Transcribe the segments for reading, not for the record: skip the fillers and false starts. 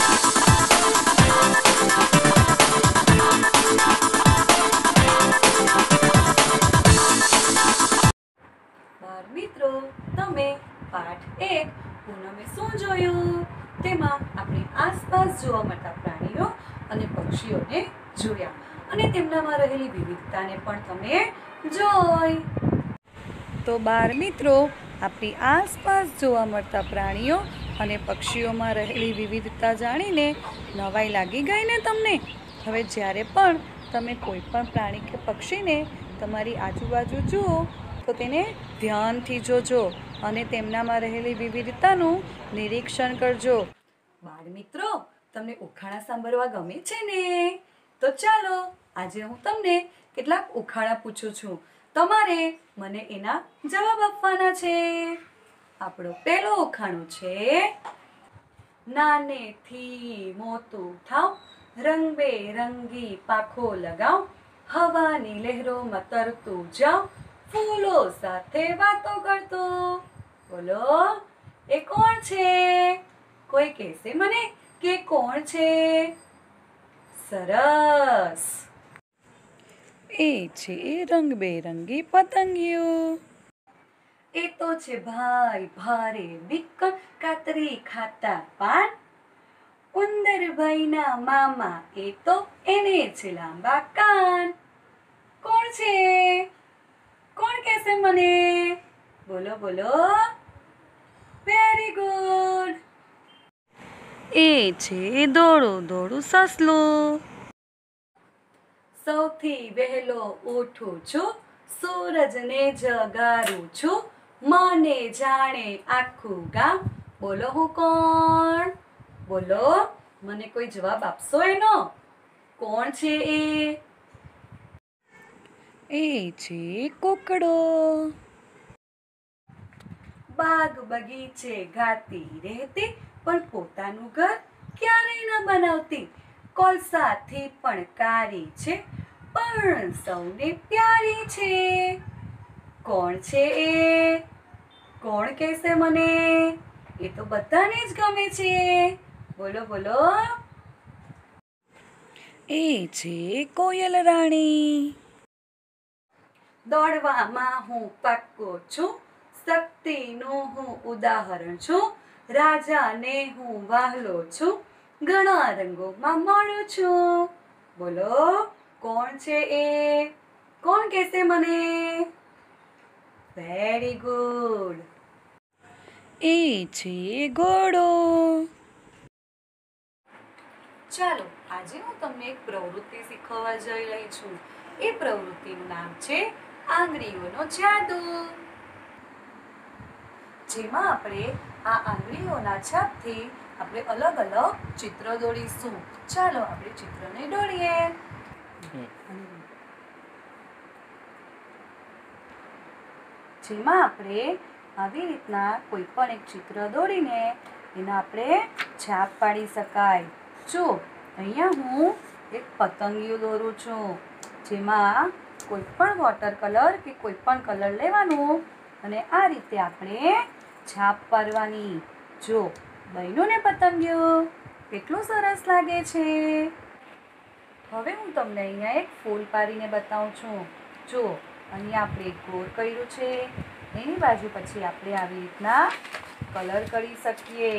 મિત્રો, તમે પાઠ 1 પૂનમે શું જોયું? તેમાં આપણે આસપાસ જોવા મળતા પ્રાણીઓ અને પક્ષીઓને જોયા અને તેમનામાં રહેલી વિવિધતાને પણ તમે જોઈ. તો બાળ મિત્રો, આપણી આસપાસ જોવા મળતા પ્રાણીઓ અને પક્ષીઓમાં રહેલી વિવિધતા જાણીને નવાઈ લાગી ગઈ ને તમને? હવે જ્યારે પણ તમે કોઈ પણ પ્રાણી કે પક્ષીને તમારી આજુબાજુ જુઓ તો તેને ધ્યાનથી જોજો અને તેમનામાં રહેલી વિવિધતાનું નિરીક્ષણ કરજો. બાળ મિત્રો, તમને ઉખાણા સાંભળવા ગમે છે ને? તો ચાલો, આજે હું તમને કેટલાક ઉખાણા પૂછું છું. તમારે મને એના જવાબ આપવાના છે. આપણો પહેલો ઉખાણો છે, નાનેથી મોટું થાવ, રંગબેરંગી પાંખો લગાવ, હવાની લહેરોમાં તરતું જાવ, ફૂલો સાથે વાતો કરતો. બોલો, એ કોણ છે? કોઈ કહેશે મને કે કોણ છે? સરસ, એ છે રંગબેરંગી પતંગિયું. એ તો છે ભાઈ ભારે વિકટ કાતરી ખાતા પાન. ઉંદરભાઈના મામા, એ તો એને છે લાંબા કાન. કોણ છે? કોણ કહેશે મને? બોલો બોલો. વેરી ગુડ, એ છે દોડું દોડું સસલું. સૌથી વહેલો ઉઠું છું, સૂરજને જગાડું છું, મને જાણે આખું ગામ. બોલો, હું કોણ? બોલો, મને કોઈ જવાબ આપશો એનો? કોણ છે એ? એ છે કોકડો. બાગ બગીચે ગાતી રહેતી, પણ પોતાનું ઘર ક્યારેય ન બનાવતી. કોલસાથી પણ કારી છે, પણ સૌને પ્યારી છે. કોણ છે એ? કોણ કહેશે મને? એ તો બધાને જ ગમે છે. બોલો બોલો. એ છે કોયલ રાણી. દોડવામાં હું પાક્કો છું, શક્તિનું હું ઉદાહરણ છું, રાજાને હું વહાલો છું, ઘણા રંગોમાં મળું છું. બોલો, કોણ છે એ? કોણ કહેશે મને? વેરી ગુડ, એ છે ઘોડો. ચાલો, આજે હું તમને એક પ્રવૃત્તિ શીખવવા જઈ રહી છું. એ પ્રવૃત્તિનું નામ છે આંગળીઓનો જાદુ. જેમાં આપણે આ આંગળીઓના છાપથી આપણે અલગ અલગ ચિત્ર દોરીશું. ચાલો, આપણે ચિત્રને દોરીએ. જેમાં આપણે આવી રીતના કોઈ પણ એક ચિત્ર દોરીને એના આપણે છાપ પાડી શકાય. જો, અહીંયા હું એક પતંગિયું દોરું છું, જેમાં કોઈ પણ વોટર કલર કે કોઈ પણ કલર લેવાનું અને આ રીતે આપણે છાપ પાડવાની. જો, બન્યું ને પતંગિયું? કેટલું સરસ લાગે છે. હવે હું તમને અહીંયા એક ફૂલ પાડીને બતાવું છું. જો, અહીંયા આપણે એક ગોળ કર્યું છે, એની બાજુ પછી આપણે આવી રીતના કલર કરી શકીએ.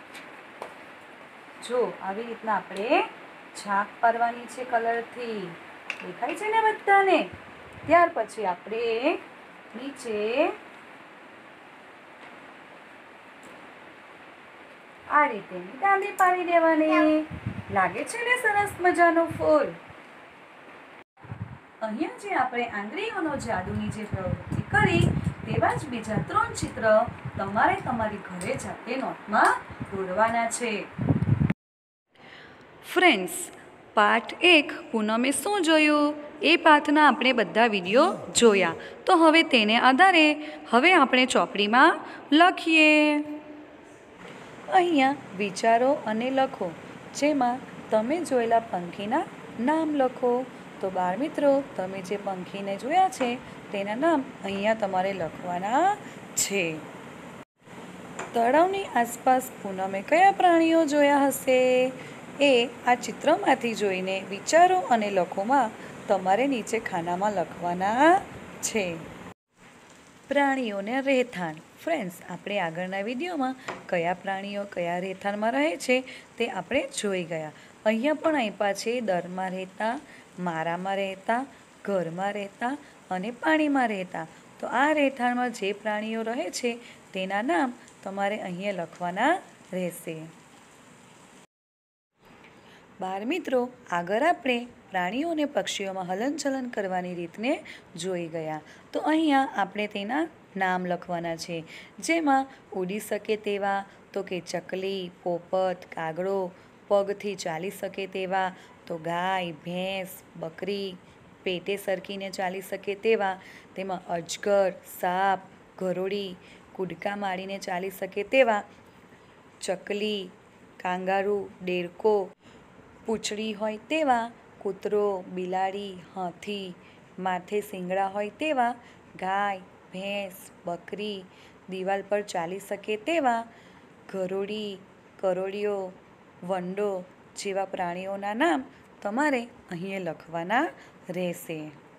જો, આવી રીતના આપણે છાપ પાડવાની છે કલરથી. દેખાય છે ને બધાને? ત્યાર પછી આપણે નીચે આ રીતે દાંડી પાડી દેવાની. લાગે છે ને સરસ મજાનું ફૂલ? અહીંયા જે આપણે આંગળીઓનો જાદુની જે પ્રવૃત્તિ કરી, તેવા જ બીજા 3 ચિત્ર તમારે તમારી ઘરે જાતે નોટમાં દોરવાના છે. ફ્રેન્ડ્સ, પાઠ 1 પૂનમે શું જોયું? એ પાઠના આપણે બધા વિડીયો જોયા. તો હવે તેને આધારે હવે આપણે ચોપડીમાં લખીએ. અહીંયા વિચારો અને લખો, જેમાં તમે જોયેલા પંખીના નામ લખો. તો બાળ મિત્રો, તમે જે પંખીને જોયા છે તેના નામ અહીંયા તમારે લખવાના છે. તળાવની આસપાસ પૂનમે કયા પ્રાણીઓ જોયા હશે? એ આ ચિત્રમાંથી જોઈને વિચારો અને લખોમાં તમારે નીચે ખાનામાં લખવાના છે. પ્રાણીઓને રહેઠાણ. ફ્રેન્ડ્સ, આપણે આગળના વિડીયોમાં કયા પ્રાણીઓ કયા રહેઠાણમાં રહે છે તે આપણે જોઈ ગયા. અહીંયા પણ આપ્યા છે દરમાં રહેતા, મારામાં રહેતા, ઘરમાં રહેતા અને પાણીમાં રહેતા. તો આ રહેઠાણમાં જે પ્રાણીઓ રહે છે તેના નામ તમારે અહીંયા લખવાના રહેશે. બાળમિત્રો, આગળ આપણે પ્રાણીઓ અને પક્ષીઓમાં હલનચલન કરવાની રીતને જોઈ ગયા. તો અહીંયા આપણે તેના નામ લખવાના છે, જેમાં ઉડી શકે તેવા તો કે ચકલી, પોપટ, કાગડો, પગથી ચાલી શકે તેવા તો ગાય, ભેંસ, બકરી, પેટે સરકીને ચાલી શકે તેવા તેમાં અજગર, સાપ, ગરોળી, કૂદકા મારીને ચાલી શકે તેવા ચકલી, કાંગારૂ, દેડકો, પૂંછડી હોય તેવા કૂતરો, બિલાડી, હાથી, માથે શિંગડા હોય તેવા ગાય, ભેંસ, બકરી, દિવાલ પર ચાલી શકે તેવા ગરોળી, કરોળીઓ, વંડો જેવા પ્રાણીઓના નામ તમારે અહીંયા લખવાના રહેશે.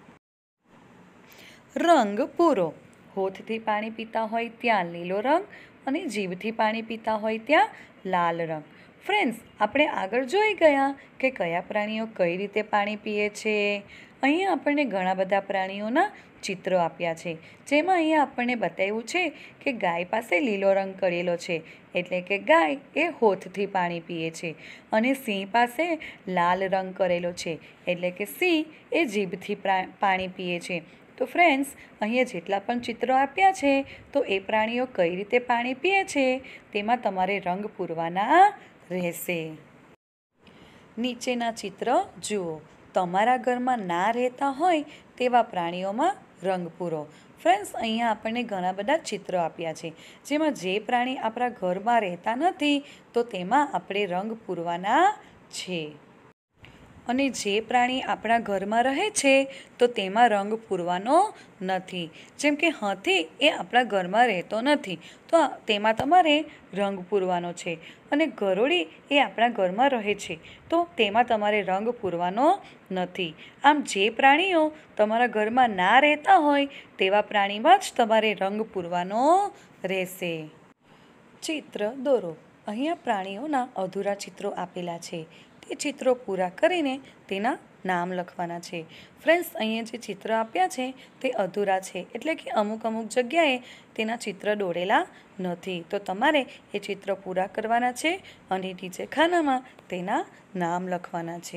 રંગ પૂરો. હોઠથી પાણી પીતા હોય ત્યાં લીલો રંગ અને જીભથી પાણી પીતા હોય ત્યાં લાલ રંગ. ફ્રેન્ડ્સ, આપણે આગળ જોઈ ગયા કે કયા પ્રાણીઓ કઈ રીતે પાણી પીએ છે. અહીંયા આપણને ઘણા બધા પ્રાણીઓના ચિત્રો આપ્યા છે, જેમાં અહીંયા આપણને બતાવ્યું છે કે ગાય પાસે લીલો રંગ કરેલો છે, એટલે કે ગાય એ હોઠથી પાણી પીએ છે, અને સિંહ પાસે લાલ રંગ કરેલો છે, એટલે કે સિંહ એ જીભથી પાણી પીએ છે. તો ફ્રેન્ડ્સ, અહીંયા જેટલા પણ ચિત્રો આપ્યા છે તો એ પ્રાણીઓ કઈ રીતે પાણી પીએ છે તેમાં તમારે રંગ પૂરવાના રહેશે. નીચેના ચિત્ર જુઓ. તમારા ઘરમાં ના રહેતા હોય તેવા પ્રાણીઓમાં રંગ પૂરો. ફ્રેન્ડ્સ, અહીંયા આપણને ઘણા બધા ચિત્રો આપ્યા છે, જેમાં જે પ્રાણી આપણા ઘરમાં રહેતા નથી તો તેમાં આપણે રંગ પૂરવાના છે, અને જે પ્રાણી આપણા ઘરમાં રહે છે તો તેમાં રંગ પૂરવાનો નથી. જેમ કે હાથી એ આપણા ઘરમાં રહેતો નથી તો તેમાં તમારે રંગ પૂરવાનો છે, અને ગરોળી એ આપણા ઘરમાં રહે છે તો તેમાં તમારે રંગ પૂરવાનો નથી. આમ જે પ્રાણીઓ તમારા ઘરમાં ના રહેતા હોય તેવા પ્રાણીમાં જ તમારે રંગ પૂરવાનો રહેશે. ચિત્ર દોરો. અહીંયા પ્રાણીઓના અધૂરા ચિત્રો આપેલા છે, તે ચિત્રો પૂરા કરીને તેના નામ લખવાના છે. ફ્રેન્ડ્સ, અહીંયા જે ચિત્ર આપ્યા છે તે અધૂરા છે, એટલે કે અમુક જગ્યાએ તેના ચિત્ર દોરેલા નથી. તો તમારે એ ચિત્ર પૂરા કરવાના છે અને નીચે ખાનામાં તેના નામ લખવાના છે.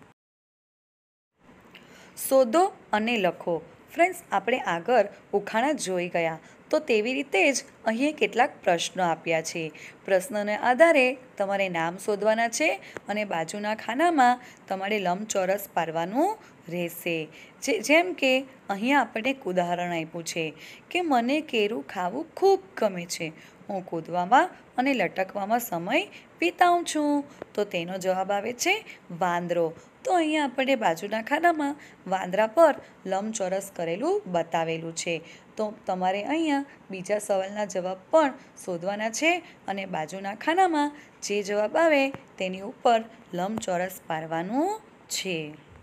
શોધો અને લખો. ફ્રેન્ડ્સ, આપણે આગળ ઉખાણા જોઈ ગયા, તો તેવી રીતે જ અહીં કેટલાક પ્રશ્નો આપ્યા છે. પ્રશ્નોને આધારે તમારે નામ શોધવાના છે અને બાજુના ખાનામાં તમારે લંબચોરસ પાડવાનું રહેશે. જેમ કે અહીંયા આપણને એક ઉદાહરણ આપ્યું છે કે મને કેળું ખાવું ખૂબ ગમે છે, હું કૂદવામાં અને લટકવામાં સમય વિતાવું છું. તો તેનો જવાબ આવે છે વાંદરો. તો અહીંયા આપણને બાજુના ખાનામાં વાંદરા પર લંબચોરસ કરેલું બતાવેલું છે. તો તમારે અહીંયા બીજા સવાલના જવાબ પણ શોધવાના છે અને બાજુના ખાનામાં જે જવાબ આવે તેની ઉપર લંબચોરસ પાડવાનું છે.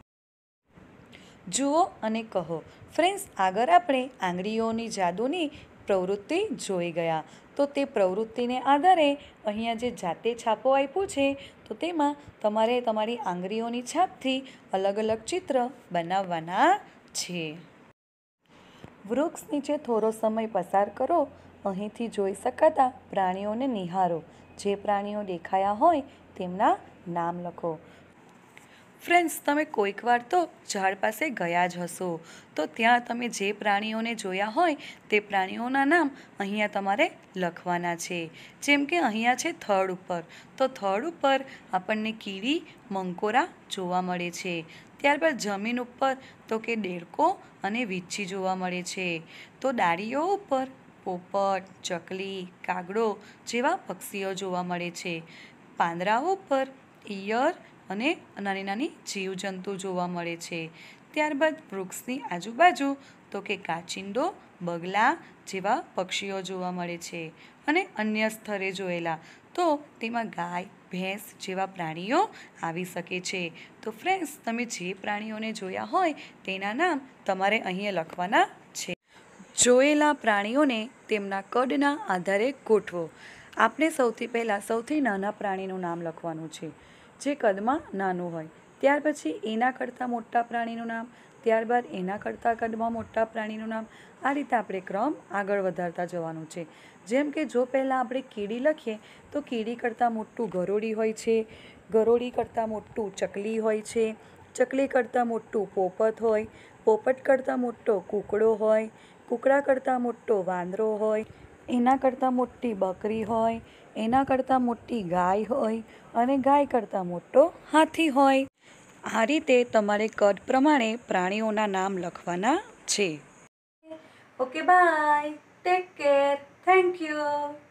જુઓ અને કહો. ફ્રેન્ડ્સ, આગળ આપણે આંગળીઓની જાદુની પ્રવૃત્તિ જોઈ ગયા. તો તે પ્રવૃત્તિને આધારે અહીંયા જે જાતે છાપો આપ્યું છે તો તેમાં તમારે તમારી આંગળીઓની છાપથી અલગ અલગ ચિત્ર બનાવવાના છે. વૃક્ષ નીચે થોડો સમય પસાર કરો. અહીંથી જોઈ શકાતા પ્રાણીઓને નિહાળો. જે પ્રાણીઓ દેખાયા હોય તેમના નામ લખો. ફ્રેન્ડ્સ, તમે કોઈક વાર તો ઝાડ પાસે ગયા જ હશો, તો ત્યાં તમે જે પ્રાણીઓને જોયા હોય તે પ્રાણીઓના નામ અહીંયા તમારે લખવાના છે. જેમ કે અહીંયા છે થડ ઉપર, તો થડ ઉપર આપણને કીડી, મંકોરા જોવા મળે છે. ત્યારબાદ જમીન ઉપર તો કે દેડકો અને વીંછી જોવા મળે છે. તો ડાળીઓ ઉપર પોપટ, ચકલી, કાગડો જેવા પક્ષીઓ જોવા મળે છે. પાંદડાઓ ઉપર ઈયળ અને નાની નાની જીવજંતુ જોવા મળે છે. ત્યારબાદ વૃક્ષની આજુબાજુ તો કે કાચિંડો, બગલા જેવા પક્ષીઓ જોવા મળે છે. અને અન્ય સ્થળે જોયેલા તો તેમાં ગાય, ભેંસ જેવા પ્રાણીઓ આવી શકે છે. તો ફ્રેન્ડ્સ, તમે જે પ્રાણીઓને જોયા હોય તેના નામ તમારે અહીંયા લખવાના છે. જોયેલા પ્રાણીઓને તેમના કદના આધારે ગોઠવો. આપણે સૌથી પહેલાં સૌથી નાના પ્રાણીનું નામ લખવાનું છે, જે કદમાં નાનું હોય. ત્યાર પછી એના કરતાં મોટા પ્રાણીનું નામ, ત્યારબાદ એના કરતાં કદમાં મોટા પ્રાણીનું નામ. આ રીતે આપણે ક્રમ આગળ વધારતા જવાનું છે. જેમ કે જો પહેલાં આપણે કીડી લખીએ તો કીડી કરતાં મોટું ગરોળી હોય છે, ગરોળી કરતાં મોટું ચકલી હોય છે, ચકલી કરતાં મોટું પોપટ હોય, પોપટ કરતાં મોટો કૂકડો હોય, કૂકડા કરતાં મોટો વાંદરો હોય, એના કરતાં મોટી બકરી હોય, એના કરતાં મોટી ગાય હોય અને ગાય કરતાં મોટો હાથી હોય. આ રીતે તમારે કદ પ્રમાણે પ્રાણીઓના નામ લખવાના છે. Okay, bye, take care, thank you.